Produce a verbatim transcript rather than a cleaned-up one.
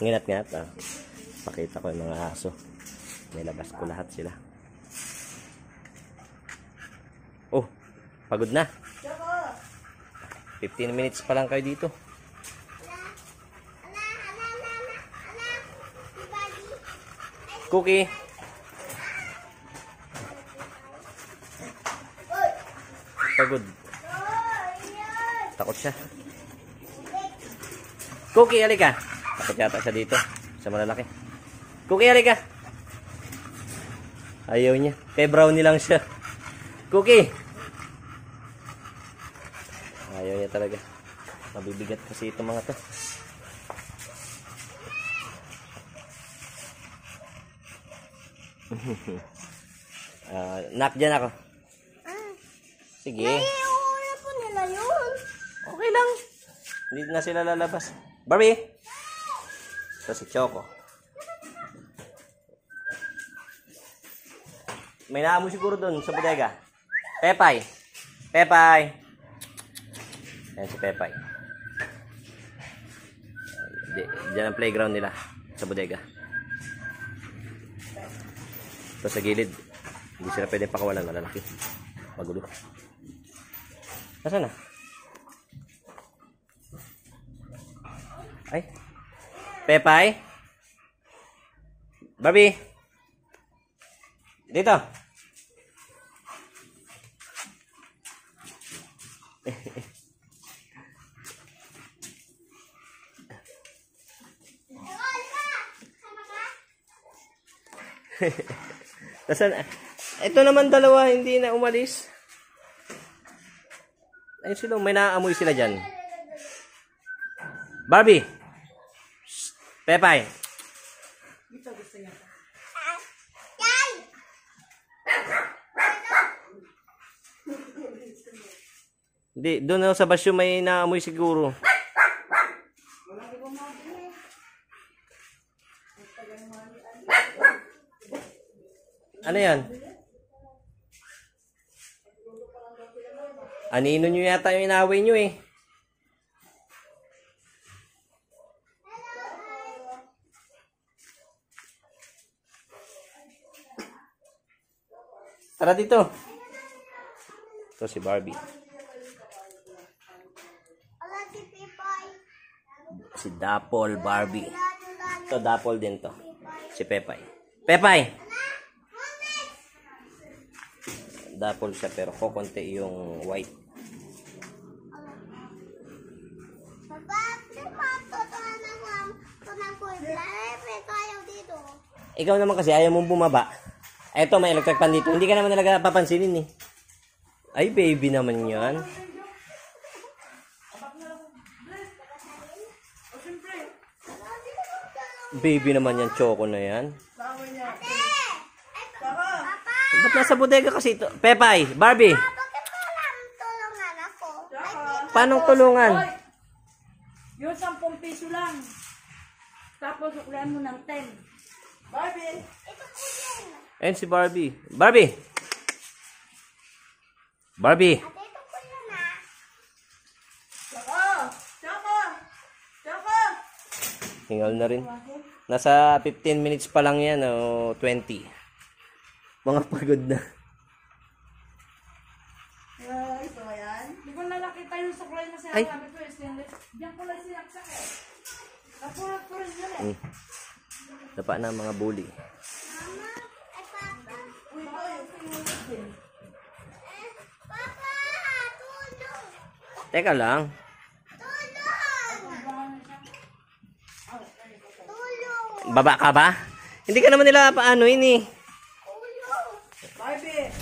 Manginat-ngat. Ah. Pakita ko yung mga aso. Nilabas ko lahat sila. Oh, pagod na. fifteen minutes pa lang kayo dito. Cookie. Pagod. Takot siya. Cookie, halika. Takot yata siya dito. Sa malalaki. Cookie, halika. Ayaw niya. Kay brownie lang siya. Cookie. Ayaw niya talaga. Mabibigat kasi itong mga to. uh, Nak dyan ako. Sige. Naiuwi po nila yun. Okay lang. Hindi na sila lalabas. Barbie. Ito si Choco. May naamo siguro doon sa bodega. Pepay. Pepay. Ayan si Pepay. Diyan ang playground nila sa bodega. Ito sa gilid. Hindi sila pwede pakawalan, malalaki. Magulo. Nasaan na? Ay. Pepay. Barbie. Dito. Nasaan? Ito naman dalawa, hindi na umalis. Ayun sila, may naamoy sila dyan. Barbie. Shh. Pepay. Dito gusto niya. Hindi, doon sa basyo may naamoy siguro. Ano yan? Anino nyo yata yung inaway nyo eh. Tara dito. Ito si Barbie. Si Dapol Barbie. Ito Dapol din to. Si Pepay. Pepay! Dapol siya pero kokonti yung white. Ikaw naman kasi ayaw mong bumaba. Eto may electric fan dito. Hindi ka naman talaga papansinin eh. Ay baby naman yan. Baby naman yan, Choco na yan. Ba't nasa bodega kasi ito? Pepay, Barbie. Bakit walang tulungan ako? Paano tulungan? Yung sampung piso lang. Tapos uklian mo ng ten. Barbie. Ito po yun. Ayun si Barbie. Barbie. Barbie. Ate, ito po yun ah. Tsaka. Tsaka. Tsaka. Hingal na rin. Nasa fifteen minutes pa lang yan o twenty. Mga pagod na. Ay, ito yan. Hindi ko na nakita yung suklay na siya. Ay. Sabi ko eh, stainless. Diyan ko lang sinaksak eh. Napulot ko rin yun eh. Mm. Dapa na mga bully. Mama, ay papa. Uy, ito yung pinulot din. Eh, papa, tulong. Teka lang. Tulong. Tulong. Baba ka ba? Hindi ka naman nila paano ini. Tulong. Barbie.